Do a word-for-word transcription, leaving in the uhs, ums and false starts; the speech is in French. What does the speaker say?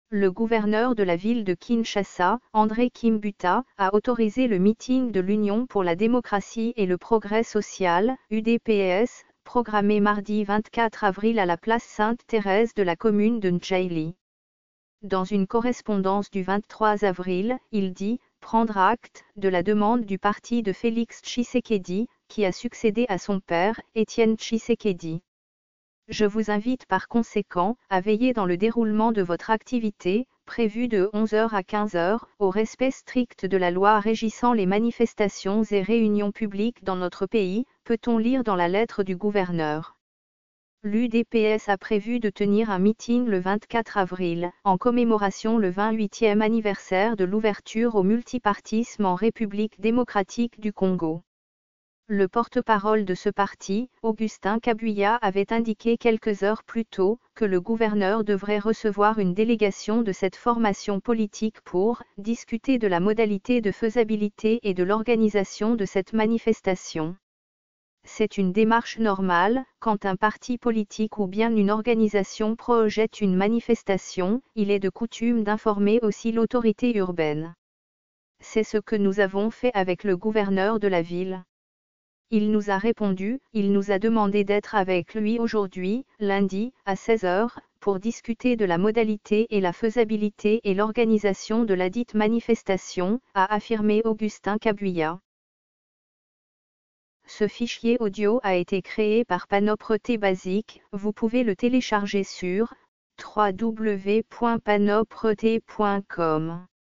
Le gouverneur de la ville de Kinshasa, André Kimbuta, a autorisé le meeting de l'Union pour la démocratie et le progrès social, U D P S, programmé mardi vingt-quatre avril à la place Sainte-Thérèse de la commune de Ndjaili. Dans une correspondance du vingt-trois avril, il dit « prendre acte de la demande du parti de Félix Tshisekedi, qui a succédé à son père, Étienne Tshisekedi. Je vous invite par conséquent à veiller dans le déroulement de votre activité, prévue de onze heures à quinze heures, au respect strict de la loi régissant les manifestations et réunions publiques dans notre pays, peut-on lire dans la lettre du gouverneur. L'U D P S a prévu de tenir un meeting le vingt-quatre avril, en commémoration le vingt-huitième anniversaire de l'ouverture au multipartisme en République démocratique du Congo. Le porte-parole de ce parti, Augustin Kabuya, avait indiqué quelques heures plus tôt que le gouverneur devrait recevoir une délégation de cette formation politique pour discuter de la modalité de faisabilité et de l'organisation de cette manifestation. C'est une démarche normale, quand un parti politique ou bien une organisation projette une manifestation, il est de coutume d'informer aussi l'autorité urbaine. C'est ce que nous avons fait avec le gouverneur de la ville. Il nous a répondu, il nous a demandé d'être avec lui aujourd'hui, lundi, à seize heures, pour discuter de la modalité et la faisabilité et l'organisation de la dite manifestation, a affirmé Augustin Kabuya. Ce fichier audio a été créé par Panopre Basic, vous pouvez le télécharger sur w w w point panopre point com.